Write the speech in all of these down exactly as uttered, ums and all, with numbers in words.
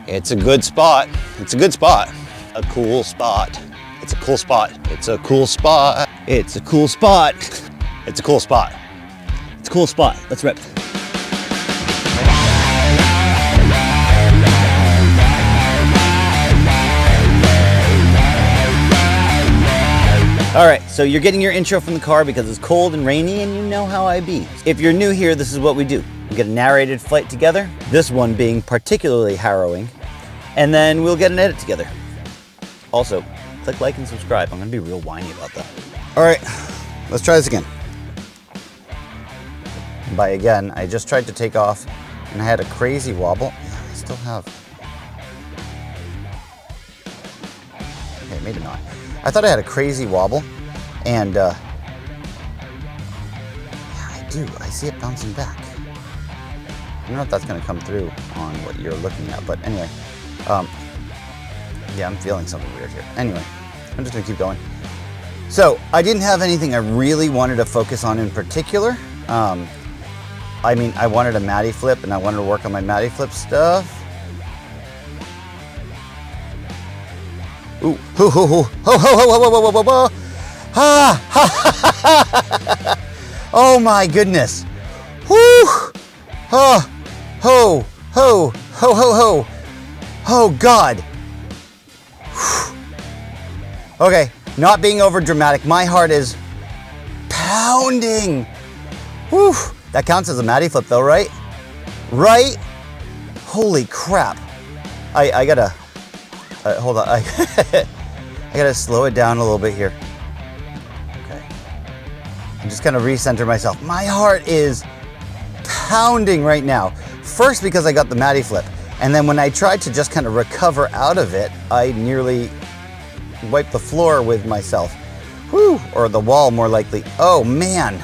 It's a good spot. It's a good spot. A cool spot. It's a cool spot. It's a cool spot. It's a cool spot. It's a cool spot. It's a cool spot. Let's rip. All right, so you're getting your intro from the car because it's cold and rainy and you know how I be. If you're new here, this is what we do. We get a narrated flight together, this one being particularly harrowing, and then we'll get an edit together. Also, click like and subscribe. I'm gonna be real whiny about that. All right, let's try this again. By again, I just tried to take off and I had a crazy wobble. Yeah, I still have. Okay, maybe not. I thought I had a crazy wobble, and uh, yeah, I do. I see it bouncing back. I don't know if that's going to come through on what you're looking at, but anyway. Um, yeah, I'm feeling something weird here. Anyway, I'm just going to keep going. So, I didn't have anything I really wanted to focus on in particular. Um, I mean, I wanted a Matty flip, and I wanted to work on my Matty flip stuff. Ooh, hoo, hoo, hoo, ho, ho, ho, ho, ho, ho, ho, ho, ha, ha, ha, ha. Oh my goodness. Whoo, ho, ho, ho, ho, ho, ho. Oh God. Okay, not being over dramatic. My heart is pounding. Whew. That counts as a Matty flip though, right? Right? Holy crap. I, I gotta, Uh, hold on, I, I gotta slow it down a little bit here. Okay. I'm just gonna recenter myself. My heart is pounding right now. First because I got the Matty flip, and then when I tried to just kind of recover out of it, I nearly wiped the floor with myself. Whew, or the wall more likely. Oh man.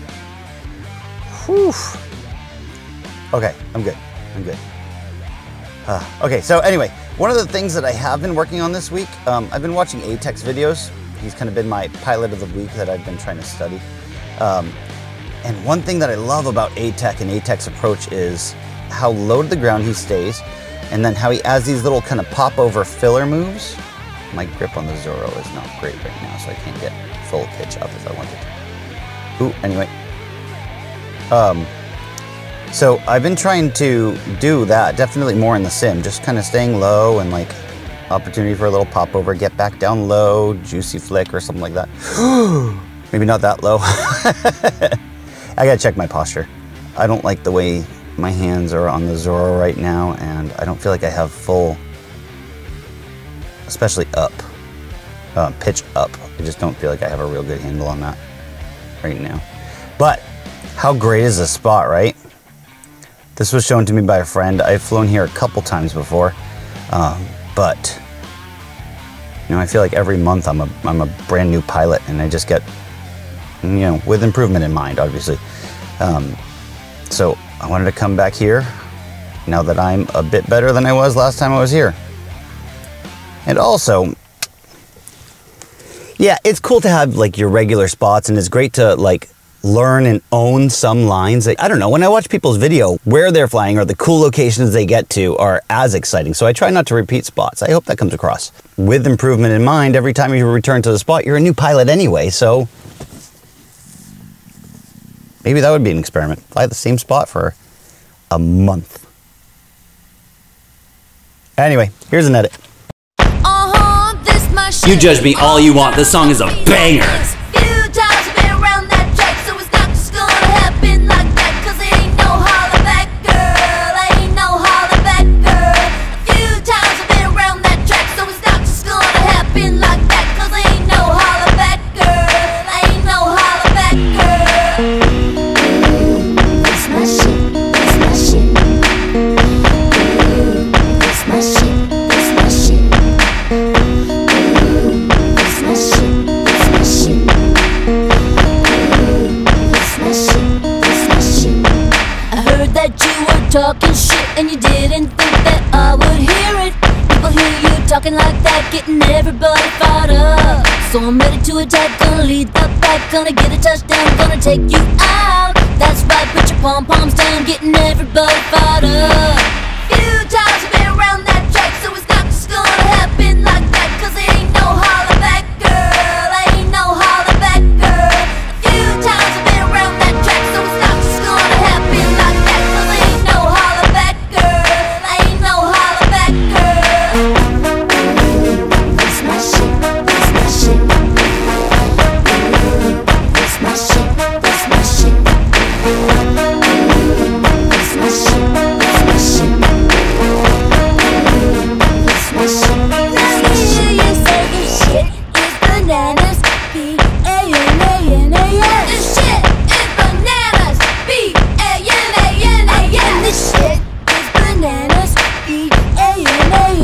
Whew. Okay, I'm good, I'm good. Uh, okay, so anyway, one of the things that I have been working on this week, um, I've been watching A-Tech's videos. He's kind of been my pilot of the week that I've been trying to study. Um, and one thing that I love about A-Tech and A-Tech's approach is how low to the ground he stays, and then how he adds these little kind of pop-over filler moves. My grip on the Zorro is not great right now, so I can't get full pitch up if I wanted to. Ooh, anyway. Um, So I've been trying to do that, definitely more in the sim, just kind of staying low and like opportunity for a little pop over, get back down low, juicy flick or something like that. Maybe not that low. I gotta check my posture. I don't like the way my hands are on the Zorro right now, and I don't feel like I have full, especially up, uh, pitch up. I just don't feel like I have a real good handle on that right now. But how great is this spot, right? This was shown to me by a friend. I've flown here a couple times before, um, but you know, I feel like every month I'm a I'm a brand new pilot, and I just get, you know, with improvement in mind, obviously. Um, so I wanted to come back here now that I'm a bit better than I was last time I was here. And also, yeah, it's cool to have like your regular spots, and it's great to like learn and own some lines that, I don't know, when I watch people's video, where they're flying or the cool locations they get to are as exciting. So I try not to repeat spots. I hope that comes across. With improvement in mind, every time you return to the spot, you're a new pilot anyway, so maybe that would be an experiment. Fly the same spot for a month. Anyway, here's an edit. Uh-huh, this my shit. You judge me all you want, this song is a banger. Talking shit and you didn't think that I would hear it. People hear you talking like that, getting everybody fired up. So I'm ready to attack, gonna lead the pack, gonna get a touchdown, gonna take you out. That's right, put your pom-poms down, getting everybody fired up. Few times I've been around that track. name.